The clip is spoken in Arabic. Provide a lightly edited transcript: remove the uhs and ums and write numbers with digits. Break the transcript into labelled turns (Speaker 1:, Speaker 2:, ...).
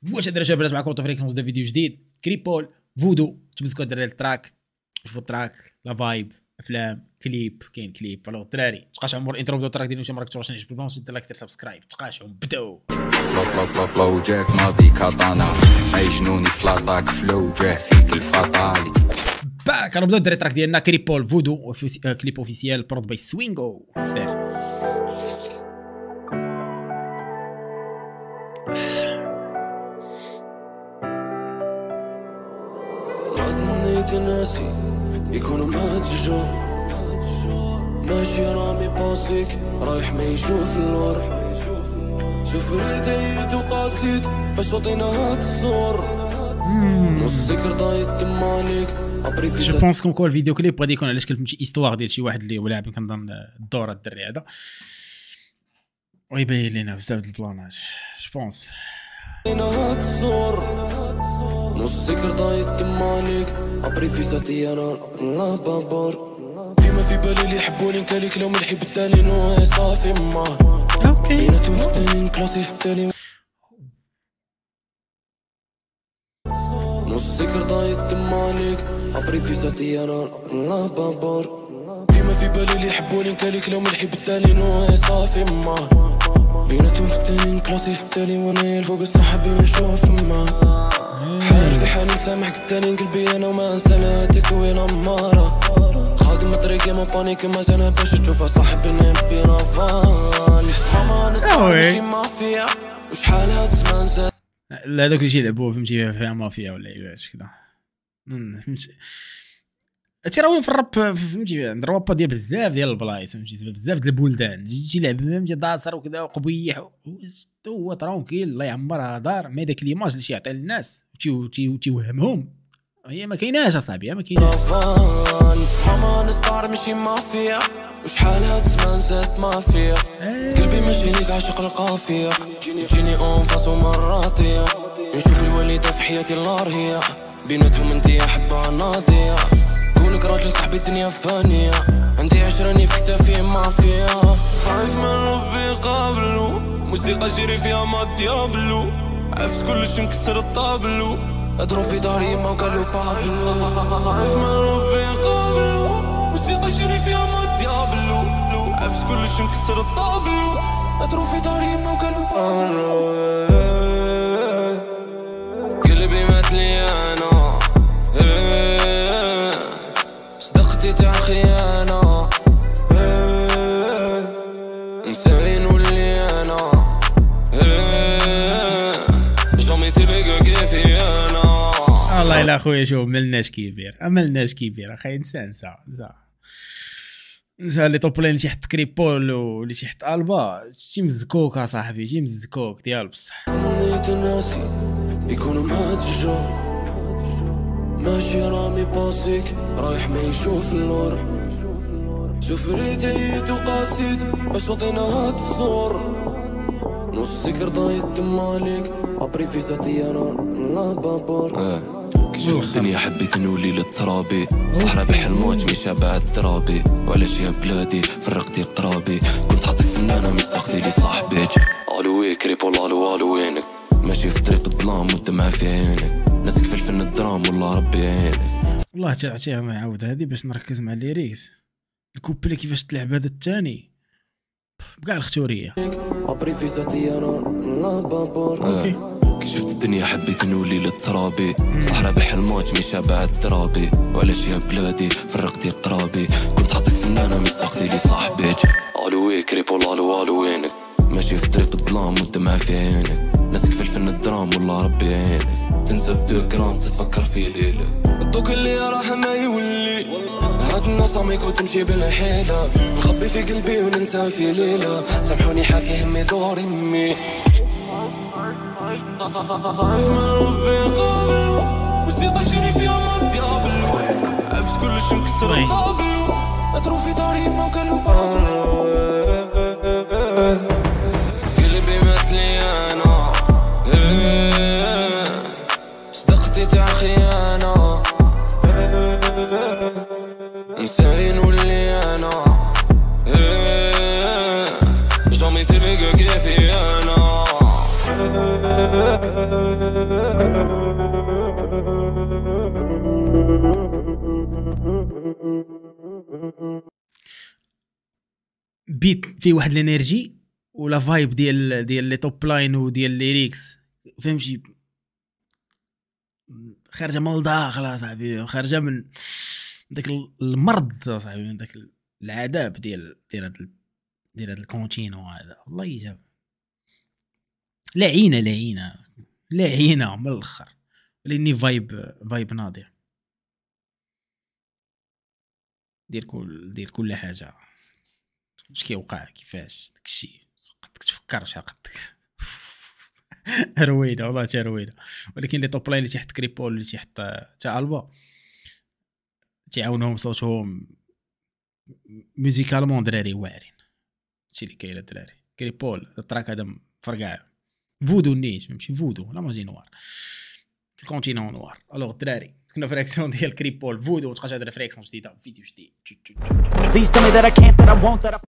Speaker 1: واش هاد الرجال بلات معكم فريكسونس دو فيديو جديد كريبول فودو تمسكوا الدراري التراك شوفوا التراك لا فايب افلام كليب كاين كليب فالو الدراري تبقاش عمر الانترو بداو التراك ديالو شي مره كتورش نعجبك البلان سير لايك دير سبسكرايب تقاشعوا بداو
Speaker 2: لو جاك ماضي كاتانا اي جنوني فلاطاك فلو جاه فيك الفاطالي
Speaker 1: باك نبداو الدراري التراك ديالنا كريبول فودو كليب اوفيسيال برود باي سوينغو سير
Speaker 3: ناسي يكونوا مهججو ماشي رامي باسيك رايح ما يشوف اللور شوف ريديت وقاسيت باش وطينا هاد الصور نص كرطايت تمانيك
Speaker 1: جو بونس كون كول الفيديو كليب غادي يكون علاش كنفهم شي استوار ديال شي واحد اللي هو لاعب كنظن الدور الدري هذا ويبين لينا بزاف د البلانات جو بونس
Speaker 3: هاد الصور نص كرطايت تمانيك ابري في ساتي انا لا بابور ديما في بالي اللي يحبوني كاليك لو ملحي بالتالي نو صافي ما
Speaker 1: اوكي
Speaker 3: بيناتهم كلاسي في التالي نص كرطايت تمانيك ابري في ساتي انا لا بابور ديما في بالي اللي يحبوني كاليك لو ملحي بالتالي نو صافي ما بيناتهم في كلاسي في التالي وانا الفوق الصحابي ونشوف ما حال في حالي مسامحك التاني قلبي انا وما انساناتك وين اماره خادم طريقي ما بانيك ما زانا باش تشوفها صاحبي نبي رافان ماما نسمع مافيا وشحال هاد الزمان زاد
Speaker 1: لا هذوك اللي يلعبوا فهمتي فيها مافيا ولا علاش كذا فهمتي هادشي راه في الراب فهمتي عند الروابا ديال بزاف ديال البلايص فهمتي بزاف ديال البلدان تجي تلعب فهمتي داصر وكذا وقبيح هو ترونكيل الله يعمرها دار ما داك ليماج اللي يعطي للناس تيوهمهم هي ما كايناش اصاحبي ما كايناش
Speaker 3: ماما نستعر ماشي مافيا وشحال هاد الزمان زاد مافيا قلبي ماشي ليك عاشق القافيه تجيني اون فاسو مراتيه نشوف الوالده في حياتي الله هي بيناتهم انت يا حبه ناضيه كونك راجل صاحبي الدنيا فانيه عندي عشراني في كتافي مافيا خايف من ربي قابلو موسيقى جيري فيها ما ديابلو عفت كلش مكسر الطابلو ادرو في داري ما قالو بابلو خايف من ربي قابلو موسيقى جيري فيها ما ديابلو عفت كلش مكسر الطابلو ادرو في داري ما قالو بابلو قلبي مات لي انا صدقتي تاع خيانة نسين ولي انا جامي تبقى كيفي انا
Speaker 1: الله يلا خويا شوف ملناش كبير اخي نسى اللي طوبلين اللي تيحط كريبول واللي تيحط البا شي مزكوك اصاحبي شي مزكوك ديال بصح
Speaker 3: نيت ناسي يكونوا مهججو ماشي رامي باسيك رايح ما يشوف اللور شوف ريديت وقاسيت باش وطينا هاد الصور نص كرطايت تماليك ابري في ذاتي انا لا بابور كيشوف الدنيا حبيت نولي للترابي صحراء بحلمات مي شابع الترابي وعلاش يا بلادي فرقتي بترابي كنت حاطك فنانة مستقتي لي صاحبك الوي كريبول الو وينك ماشي في طريق الظلام والدمع في عينك ناسك في الفن الدرام والله ربي يعينك والله
Speaker 1: تعطيها نعاود هذه باش نركز مع الليريكس الكوبلي كيفاش تلعب هذا الثاني بكاع الختوريه
Speaker 3: ابري في ذاتي انا لا بابور كي شفت الدنيا حبيت نولي للترابي صحراء بحلمات مي شابع الترابي وعلاش يا بلادي فرقتي بترابي كنت حاطك فنانة مستقتي لي صاحبك الوي كريبول الو وينك ماشي في طريق الظلام والدمع في عينك ناسك في الفن الدرام والله ربي يعينك تنسى بدو جرام تتفكر في ليلة الضوك اللي راح ما يولي هاد الناس عميك وتمشي بالحيلة نخبي في قلبي وننسى في ليلة سامحوني حاكي همي دور امي خايف من ربي قابلو موسيقى جيري فيها ما ديابلو عفت كلش مكسر الطابلو ادرو في داري ما قالو بابلو قلبي مات لي انا صدقتي تاع خيانة نسين ولي انا جامي تبقى كيفي انا
Speaker 1: البيت فيه واحد الانرجي ولا فايب ديال لي توب لاين وديال ليريكس فهمتي خارجه من الداخل صاحبي خارجه من داك المرض صاحبي من داك العذاب ديال هذا الكونتينو هذا والله يجاب لعينه من الاخر ولاني فايب ناضي دير كل حاجه اش كيوقع كيفاش داكشي قدك تفكر شحال قدك روينه والله روينه ولكن لي توب لاين اللي تحت كريبول اللي تحت تا البا تعاونهم صوتهم ميوزيكالمون دراري واعرين هادشي اللي كاين الدراري كريبول التراك هذا فرقع فودو نيت فهمتي فودو لا ماجي نوار كونتينون نوار الوغ الدراري كنا في رياكسيون ديال كريبول فودو تبقى هاد ريفليكسيون جديده فيديو جديد